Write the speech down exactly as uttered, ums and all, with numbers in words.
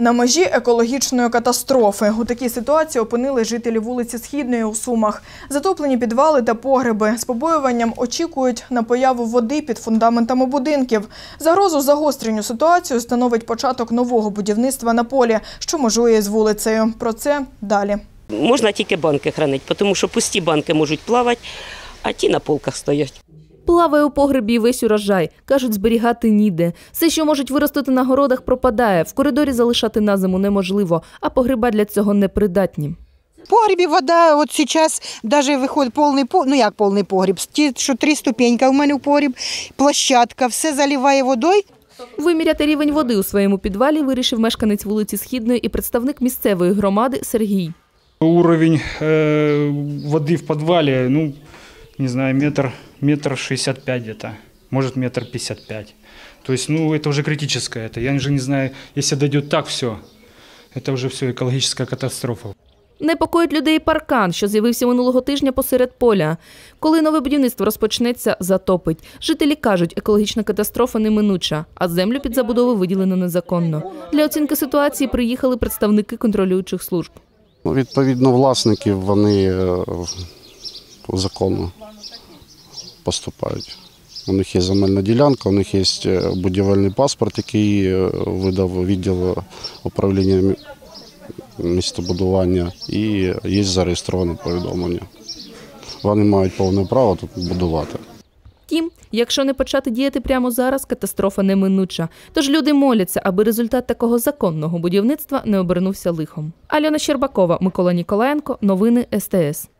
На межі екологічної катастрофи. У такій ситуації опинили жителі вулиці Східної у Сумах. Затоплені підвали та погреби. З побоюванням очікують на появу води під фундаментами будинків. Загрозу загостренню ситуацію становить початок нового будівництва на полі, що межує з вулицею. Про це далі. Можна тільки банки хранити, тому що пусті банки можуть плавати, а ті на полках стоять. Плаває у погребі весь урожай. Кажуть, зберігати ніде. Все, що можуть виростити на городах, пропадає. В коридорі залишати на зиму неможливо, а погреба для цього непридатні. В погребі вода, от зараз навіть виходить повний, ну як повний погреб, ті, що три ступеньки у мене в погреб, площадка, все заливає водою. Виміряти рівень води у своєму підвалі вирішив мешканець вулиці Східної і представник місцевої громади Сергій. Уровень э, воды в подвале, ну, не знаю, метр, метр шестьдесят пять где-то, может метр пятьдесят пять. То есть, ну, это уже критическое. Это, я уже не знаю, если дойдет так все, это уже все экологическая катастрофа. Непокоїть людей паркан, що з'явився минулого тижня посеред поля. Коли нове будівництво розпочнеться, затопить. Жителі кажуть, екологічна катастрофа неминуча, а землю під забудову виділено незаконно. Для оцінки ситуації приїхали представники контролюючих служб. Відповідно, власників вони по закону поступають. У них є земельна ділянка, у них є будівельний паспорт, який видав відділ управління містобудування, і є зареєстроване повідомлення. Вони мають повне право тут будувати. Втім, якщо не почати діяти прямо зараз, катастрофа неминуча. Тож люди моляться, аби результат такого законного будівництва не обернувся лихом. Альона Щербакова, Микола Ніколаєнко. Новини ес те ес.